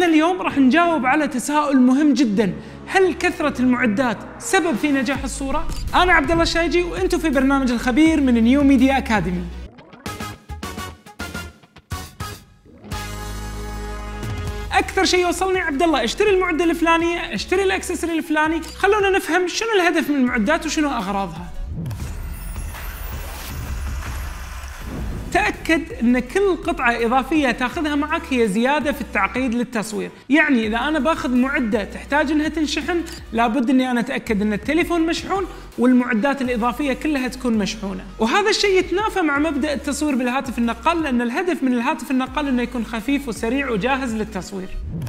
حلقتنا اليوم راح نجاوب على تساؤل مهم جدا: هل كثرة المعدات سبب في نجاح الصورة؟ أنا عبد الله الشايجي وأنتم في برنامج الخبير من نيو ميديا أكاديمي. أكثر شيء يوصلني: عبد الله اشتري المعدة الفلانية، اشتري الأكسسوري الفلاني. خلونا نفهم شنو الهدف من المعدات وشنو أغراضها. تأكد أن كل قطعة إضافية تاخذها معك هي زيادة في التعقيد للتصوير. يعني إذا أنا باخذ معدة تحتاج أنها تنشحن، لابد أني أنا أتأكد أن التليفون مشحون والمعدات الإضافية كلها تكون مشحونة. وهذا الشيء يتنافى مع مبدأ التصوير بالهاتف النقال، لأن الهدف من الهاتف النقال أنه يكون خفيف وسريع وجاهز للتصوير.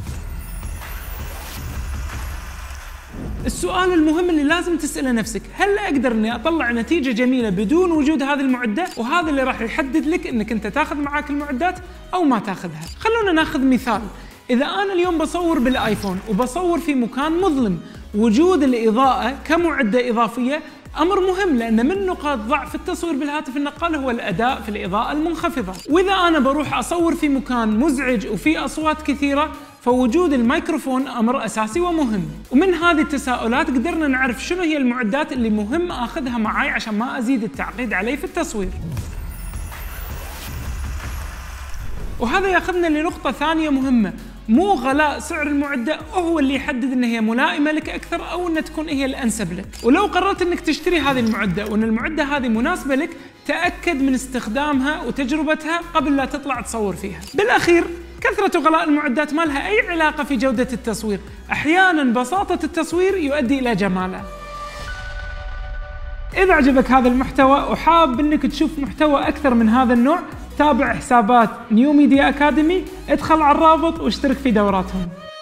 السؤال المهم اللي لازم تسأله نفسك: هل أقدر أني أطلع نتيجة جميلة بدون وجود هذه المعدة؟ وهذا اللي راح يحدد لك أنك أنت تاخذ معاك المعدات أو ما تاخذها. خلونا ناخذ مثال. إذا أنا اليوم بصور بالآيفون وبصور في مكان مظلم، وجود الإضاءة كمعدة إضافية أمر مهم، لأن من نقاط ضعف التصوير بالهاتف النقال هو الأداء في الإضاءة المنخفضة. وإذا أنا بروح أصور في مكان مزعج وفي أصوات كثيرة، فوجود الميكروفون أمر أساسي ومهم. ومن هذه التساؤلات قدرنا نعرف شنو هي المعدات اللي مهم أخذها معاي عشان ما أزيد التعقيد علي في التصوير. وهذا ياخذنا لنقطة ثانية مهمة: مو غلاء سعر المعدة هو اللي يحدد ان هي ملائمة لك اكثر او ان تكون هي الانسب لك. ولو قررت انك تشتري هذه المعدة وان المعدة هذه مناسبة لك، تأكد من استخدامها وتجربتها قبل لا تطلع تصور فيها. بالاخير، كثرة غلاء المعدات ما لها اي علاقة في جودة التصوير، احيانا بساطة التصوير يؤدي الى جماله. إذا عجبك هذا المحتوى وحاب انك تشوف محتوى اكثر من هذا النوع، تابع حسابات نيو ميديا أكاديمي، ادخل على الرابط واشترك في دوراتهم.